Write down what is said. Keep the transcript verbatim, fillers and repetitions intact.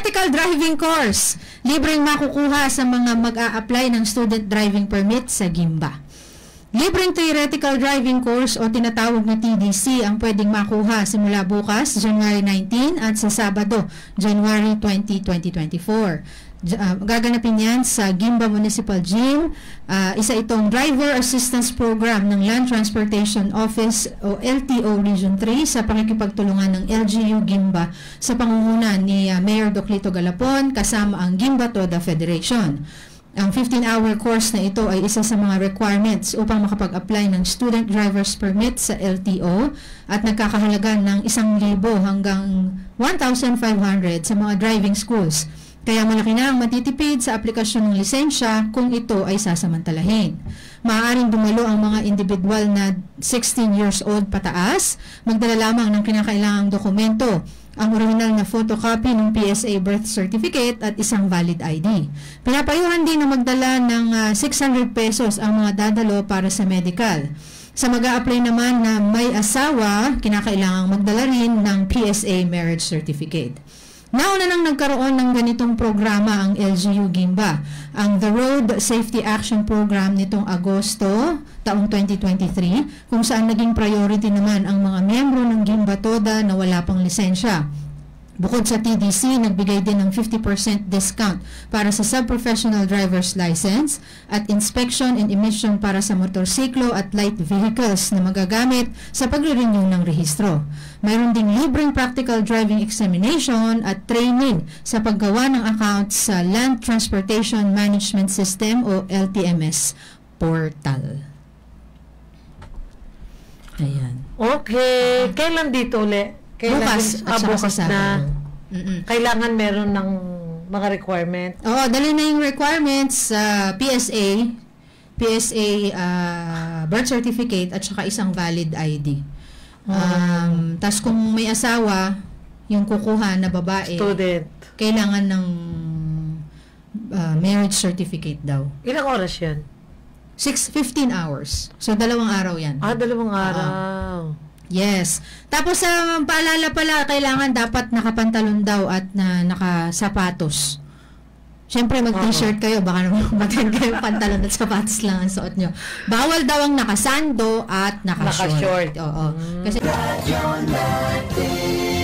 Theoretical driving course. Libreng makukuha sa mga mag-a-apply ng student driving permit sa Gimba. Libreng theoretical driving course o tinatawag na T D C ang pwedeng makuha simula bukas, January nineteenth at sa Sabado, January twentieth, twenty twenty-four. Uh, gaganapin yan sa Gimba Municipal Gym. Uh, isa itong Driver Assistance Program ng Land Transportation Office o L T O Region three sa pakikipagtulungan ng L G U Gimba sa pangunguna ni uh, Mayor Doclito Galapon kasama ang Gimba Toda Federation. Ang fifteen hour course na ito ay isa sa mga requirements upang makapag-apply ng Student Driver's Permit sa L T O at nagkakahalaga ng isang libo hanggang one thousand five hundred sa mga driving schools. Kaya malaki na ang matitipid sa aplikasyon ng lisensya kung ito ay sasamantalahin. Maaaring dumalo ang mga individual na sixteen years old pataas, magdala lamang ng kinakailangang dokumento, ang original na photocopy ng P S A birth certificate at isang valid I D. Pinapayuhan din na magdala ng uh, six hundred pesos ang mga dadalo para sa medical. Sa mag-a-apply naman na may asawa, kinakailangang magdala rin ng P S A marriage certificate. Nauna nang nagkaroon ng ganitong programa ang L G U Gimba, ang The Road Safety Action Program nitong Agosto taong twenty twenty-three, kung saan naging priority naman ang mga miyembro ng Gimba Toda na wala pang lisensya. Bukod sa T D C, nagbigay din ng fifty percent discount para sa sub-professional driver's license at inspection and emission para sa motorsiklo at light vehicles na magagamit sa pagre-renew ng rehistro. Mayroon ding libreng practical driving examination at training sa paggawa ng account sa Land Transportation Management System o L T M S portal. Ayan. Okay. Kailan dito ulit? Kailangan, bukas at ah, bukas sa na. Mm-mm. Kailangan meron ng mga requirement. Oo, dali na yung requirements sa uh, P S A, P S A uh, birth certificate at saka isang valid I D. Um, Hmm. tas kung may asawa, yung kukuha na babae, Student. kailangan ng uh, marriage certificate daw. Ilang oras yan? six, fifteen hours. So, dalawang araw yan. Ah, dalawang araw. Yes. Tapos sa um, paalala pala, kailangan dapat nakapantalon daw at na nakasapatos. Siyempre mag-t-shirt kayo, baka naman magtan kayo pantalon at sapatos lang ang suot nyo. Bawal daw ang nakasando at nakashort. Nakashort. Oo. Mm. Kasi